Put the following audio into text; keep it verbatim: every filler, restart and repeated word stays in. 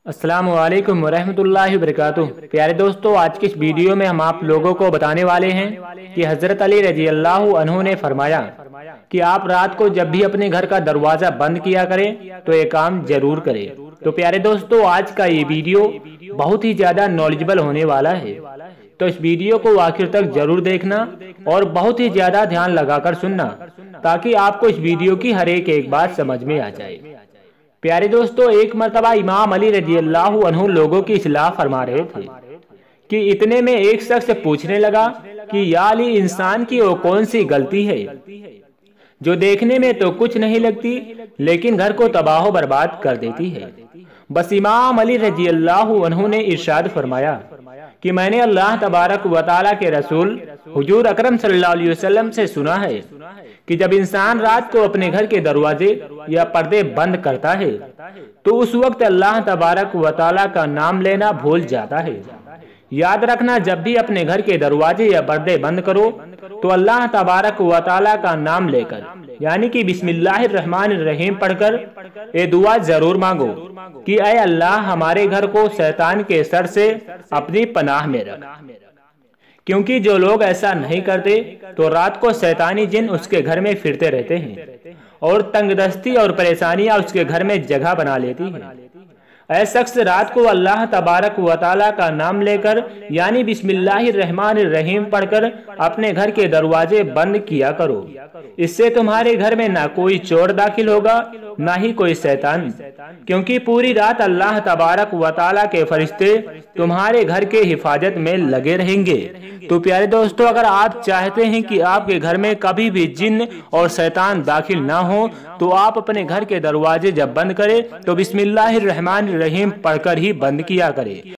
अस्सलाम वालेकुम वरहमतुल्लाहि वबरकातुह। प्यारे दोस्तों, आज की इस वीडियो में हम आप लोगों को बताने वाले हैं कि हज़रत अली रजी अल्लाह अन्हु ने फरमाया कि आप रात को जब भी अपने घर का दरवाज़ा बंद किया करें तो ये काम जरूर करें। तो प्यारे दोस्तों, आज का ये वीडियो बहुत ही ज़्यादा नॉलेजेबल होने वाला है, तो इस वीडियो को आखिर तक जरूर देखना और बहुत ही ज़्यादा ध्यान लगाकर सुनना ताकि आपको इस वीडियो की हर एक एक बात समझ में आ जाए। प्यारे दोस्तों, एक मर्तबा इमाम अली रजी अल्लाह अन्हु लोगों की इस्लाह फरमा रहे थे कि इतने में एक शख्स पूछने लगा कि या अली, इंसान की वो कौन सी गलती है जो देखने में तो कुछ नहीं लगती लेकिन घर को तबाह बर्बाद कर देती है। बस इमाम अली रजी अल्लाह अन्हु ने इरशाद फरमाया कि मैंने अल्लाह तबारक व तआला के रसूल हुजूर अकरम सल्लल्लाहु अलैहि वसल्लम से सुना है कि जब इंसान रात को अपने घर के दरवाजे या पर्दे बंद करता है तो उस वक्त अल्लाह तबारक व तआला का नाम लेना भूल जाता है। याद रखना, जब भी अपने घर के दरवाजे या पर्दे बंद करो तो अल्लाह तबारक व तआला का नाम लेकर यानी कि बिस्मिल्लाहिर्रहमानिर्रहीम पढ़कर ये दुआ जरूर मांगो कि ऐ अल्लाह, हमारे घर को शैतान के शर से अपनी पनाह में रख। क्योंकि जो लोग ऐसा नहीं करते तो रात को शैतानी जिन उसके घर में फिरते रहते हैं और तंगदस्ती और परेशानियां उसके घर में जगह बना लेती हैं। ऐसा शख्स रात को अल्लाह तबारक व तआला का नाम लेकर यानी बिस्मिल्लाहिर्रहमानिर्रहीम पढ़कर अपने घर के दरवाजे बंद किया करो। इससे तुम्हारे घर में ना कोई चोर दाखिल होगा ना ही कोई शैतान, क्योंकि पूरी रात अल्लाह तबारक व तआला के फरिश्ते तुम्हारे घर के हिफाजत में लगे रहेंगे। तो प्यारे दोस्तों, अगर आप चाहते हैं कि आपके घर में कभी भी जिन्न और शैतान दाखिल ना हो तो आप अपने घर के दरवाजे जब बंद करें तो बिस्मिल्लाहिर्रहमानिर्रहीम पढ़कर ही बंद किया करें।